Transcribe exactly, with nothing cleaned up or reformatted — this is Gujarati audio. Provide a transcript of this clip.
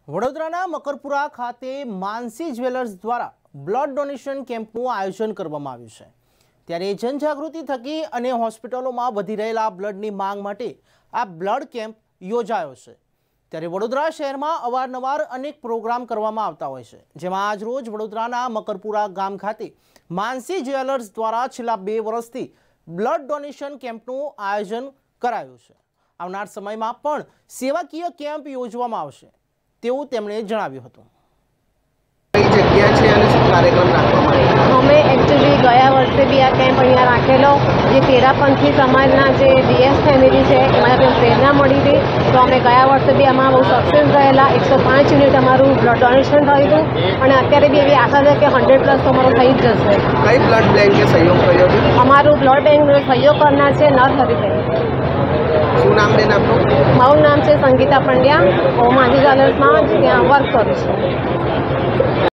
વડોદરાના મકરપુરા ખાતે માનસી જ્વેલર્સ દ્વારા બ્લડ ડોનેશન કેમ્પનું આયોજન કરવામાં આવ્યું છે। ત્યારે જનજાગૃતિ થકી અને હોસ્પિટલોમાં વધી રહેલા બ્લડની માંગ માટે આ બ્લડ કેમ્પ યોજાયો છે। ત્યારે વડોદરા શહેરમાં અવારનવાર અનેક પ્રોગ્રામ કરવામાં આવતા હોય છે, જેમાં આજ રોજ વડોદરાના મકરપુરા ગામ ખાતે માનસી જ્વેલર્સ દ્વારા છેલ્લા બે વર્ષથી બ્લડ ડોનેશન કેમ્પનું આયોજન કરાયું છે। આવનાર સમયમાં પણ સેવાકીય કેમ્પ યોજવામાં આવશે તેવું તેમણે જણાવ્યું હતું। અમે एक्चुअली गया वर्षे भी आ कैम्प अँ राखेलो जे तेरापंथी समाजना जे डीएस फेमिली है एमांथी प्रेरणा मળી थी, तो अमे गया वर्षे भी आमां बहु सक्सेस रहेला। एक सौ पांच यूनिट अमारू ब्लड डोनेशन थयुं हतुं अने अत्यारे बी एवी आशा है कि हंड्रेड प्लस तो अमारू थई ज जशे। कई ब्लड बैंक के सहयोग कर्यो छे? अमारू ब्लड बैंक नो सहयोग करनार छे नरहरिबेन। शुं नाम बेन आपनुं? मारुं नाम छे संगीता पंड्या। હું માનસી જ્વેલર્સમાં ત્યાં વર્ક કરું છું।